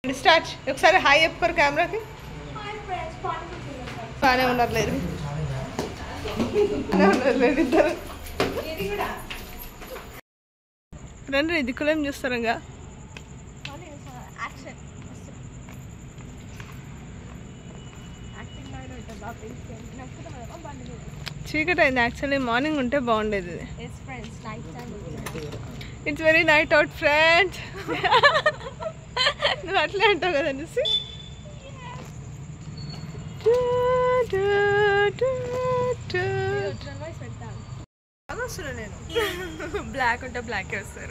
Start ఒకసారి hi చెప్పుకోరు కెమెరాకి బాగానే ఉన్నారు లేదు ఇద్దరు రండి దిక్కులేం చూస్తారు ఇంకా చీకటి అయింది యాక్చువల్లీ మార్నింగ్ ఉంటే బాగుండేది it's very night out friends నువ్వు అట్లే అంటావు కదా అనేసి నేను బ్లాక్ ఉంటే బ్లాక్ వేస్తారు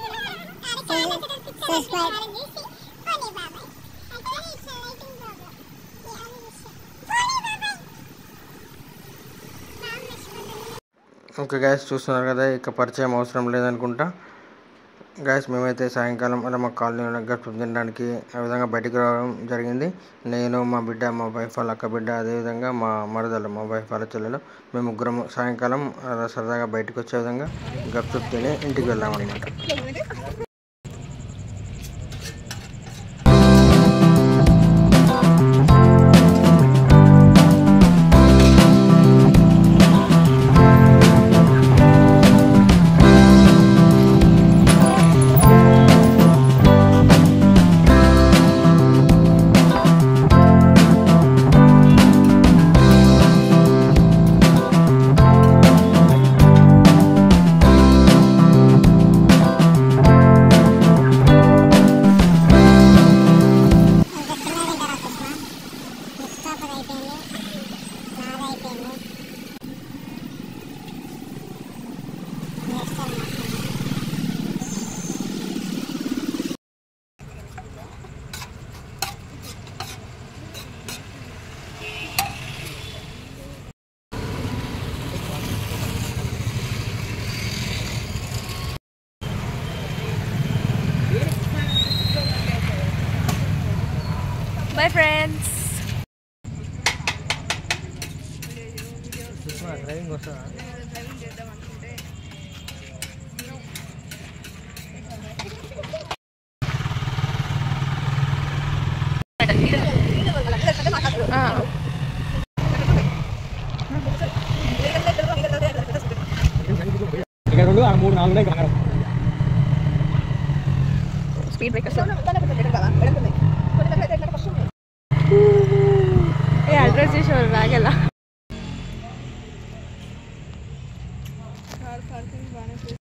ఓకే గ్యాస్ చూస్తున్నారు కదా ఇక పరిచయం అవసరం లేదనుకుంటా గ్యాస్ మేమైతే సాయంకాలం అలా మా కాలనీలో గడుపు తినడానికి ఆ విధంగా బయటికి రావడం జరిగింది. నేను మా బిడ్డ మా వైఫ్ వాళ్ళ అక్క బిడ్డ అదేవిధంగా మా మరదలు మా వైఫ్ వాళ్ళ చెల్లెలు మేము ముగ్గురం సాయంకాలం అలా సరదాగా బయటకు వచ్చే విధంగా గప్చుప్ తిని ఇంటికి వెళ్ళామన్నమాట. Bye friends. Speed breakers. Address చేసేవారు బ్యాగ్ ఎలా